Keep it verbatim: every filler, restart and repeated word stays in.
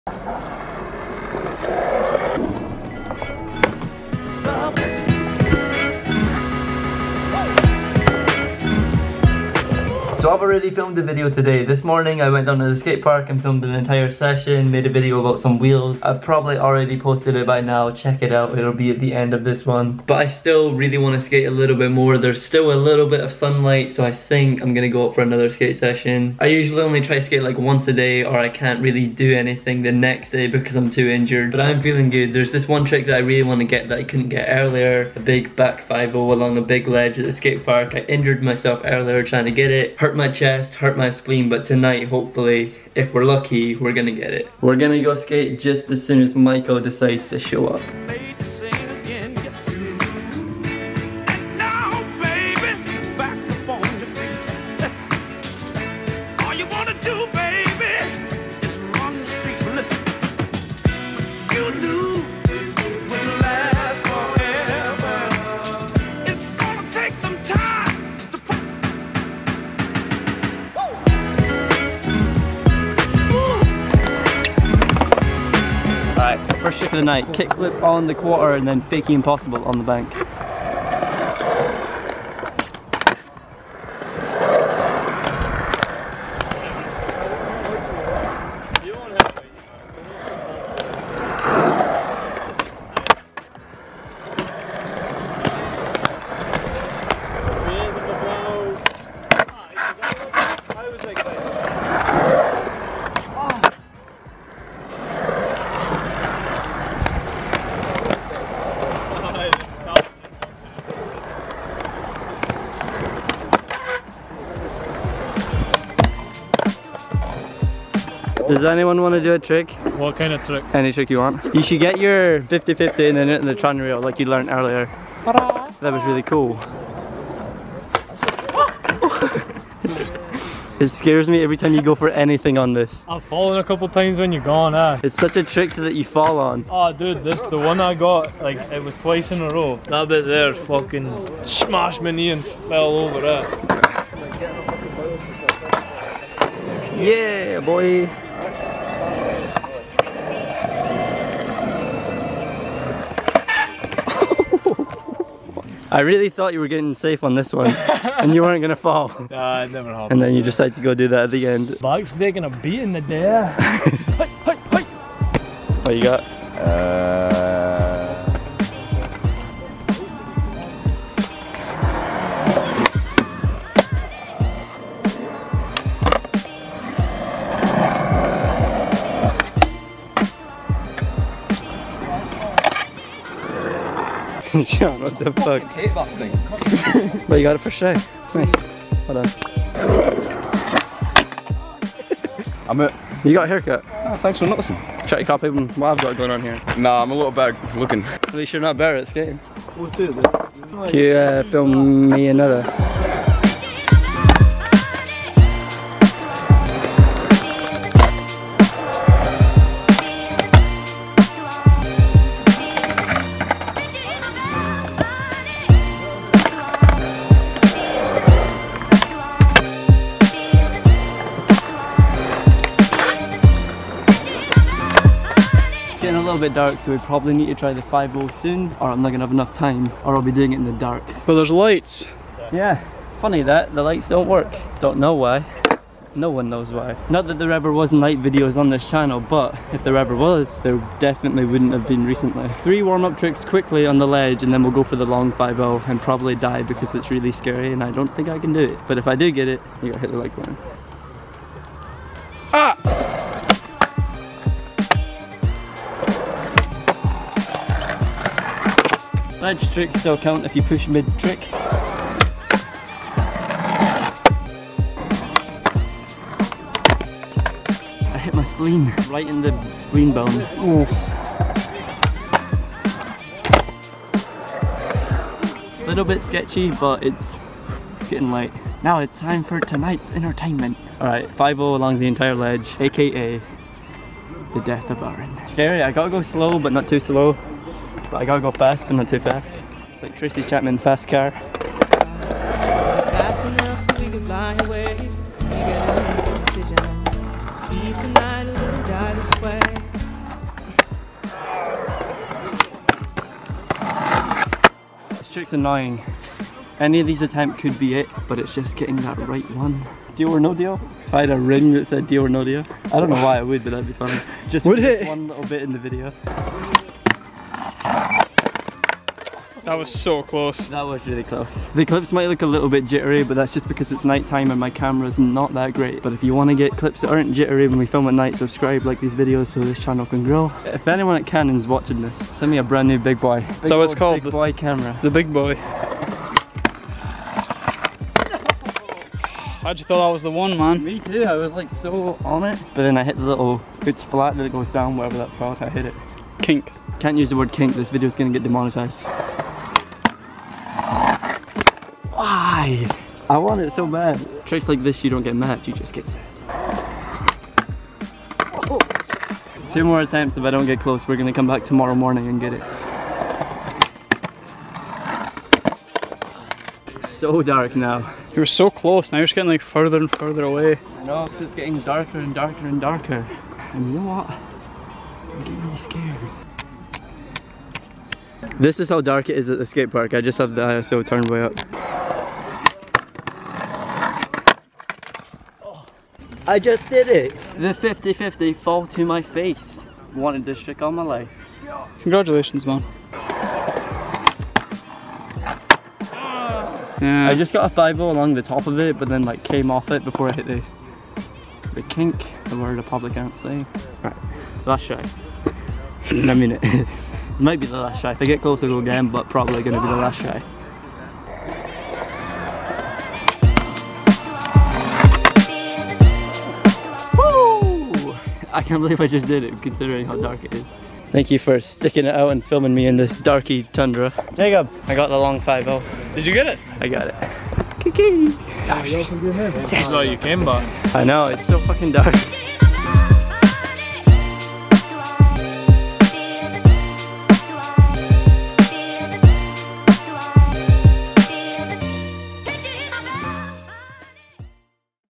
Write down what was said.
So I've already filmed a video today. This morning I went down to the skate park and filmed an entire session, made a video about some wheels. I've probably already posted it by now, check it out, it'll be at the end of this one. But I still really want to skate a little bit more. There's still a little bit of sunlight, so I think I'm gonna go up for another skate session. I usually only try to skate like once a day, or I can't really do anything the next day because I'm too injured. But I'm feeling good. There's this one trick that I really want to get that I couldn't get earlier. A big back five oh along a big ledge at the skate park. I injured myself earlier trying to get it. Hurt my chest, hurt my spleen, but tonight, hopefully, if we're lucky, we're gonna get it. We're gonna go skate just as soon as Michael decides to show up. First trick of the night, kickflip on the quarter and then fakie impossible on the bank. Does anyone want to do a trick? What kind of trick? Any trick you want. You should get your fifty fifty and then hit in the tron rail like you learned earlier. That was really cool. It scares me every time you go for anything on this. I've fallen a couple times when you're gone, eh? It's such a trick that you fall on. Oh dude, this, the one I got, like, it was twice in a row. That bit there fucking smashed my knee and fell over it. Yeah, boy. I really thought you were getting safe on this one and you weren't gonna fall. Nah, it never happened. And then you decided to go do that at the end. Back's taking a beating today. Hi, hi, hi. What you got? Uh... Sean, what the fuck? Hate that thing. But you got it for sure. Nice. Hold on. I'm it. You got a haircut. Oh, thanks for noticing. Try to copy what I've got going on here. Nah, I'm a little bag looking. At least you're not better at skating. Can you uh, film me another? A little bit dark, so we probably need to try the five oh soon, or I'm not gonna have enough time, or I'll be doing it in the dark. But there's lights. Yeah, funny that the lights don't work. Don't know why. No one knows why. Not that there ever was night videos on this channel, but if there ever was, there definitely wouldn't have been recently. Three warm-up tricks quickly on the ledge, and then we'll go for the long five oh and probably die because it's really scary and I don't think I can do it. But if I do get it, you gotta hit the like button. Ah! Ledge tricks still count if you push mid-trick. I hit my spleen, right in the spleen bone. Ooh. A little bit sketchy, but it's, it's getting light. Now it's time for tonight's entertainment. Alright, five oh along the entire ledge, aka the death of Arryn. Scary, I gotta go slow, but not too slow. But I gotta go fast, but not too fast. It's like Tracy Chapman, fast car. Fast enough so we can fly away. You gotta make a decision. Leave tonight or die this way. trick's annoying. Any of these attempts could be it, but it's just getting that right one. Deal or no deal? If I had a ring that said deal or no deal. I don't know why I would, but that'd be funny. Just would it? it? One little bit in the video. That was so close. That was really close. The clips might look a little bit jittery, but that's just because it's night time and my camera's not that great. But if you want to get clips that aren't jittery when we film at night, subscribe, like these videos so this channel can grow. If anyone at Canon's watching this, send me a brand new big boy. Big So it's old called big the, boy camera. the big boy. How'd you thought that was the one, man? Me too, I was like so on it. But then I hit the little, it's flat that it goes down, whatever that's called, I hit it. Kink. Can't use the word kink, this video's gonna get demonetized. Why? I want it so bad. Tricks like this you don't get mad, you just get sad. Oh. Two more attempts, if I don't get close, we're gonna come back tomorrow morning and get it. So dark now. You were so close, now you're just getting like further and further away. I know, because it's getting darker and darker and darker. And you know what? I'm getting really scared. This is how dark it is at the skate park. I just have the I S O turned way up. Oh, I just did it! The fifty fifty fall to my face. Wanted this trick all my life. Congratulations, man. Yeah. I just got a five oh along the top of it, but then like came off it before I hit the the kink, the word I probably can't say. Right, last try. I mean it. It might be the last try. If I get close, I'll go again, but probably gonna be the last try. Woo! I can't believe I just did it, considering how dark it is. Thank you for sticking it out and filming me in this darky tundra. Jacob, I got the long five oh. Did you get it? I got it. Kiki! Yes. Oh, you came back. I know, it's so fucking dark.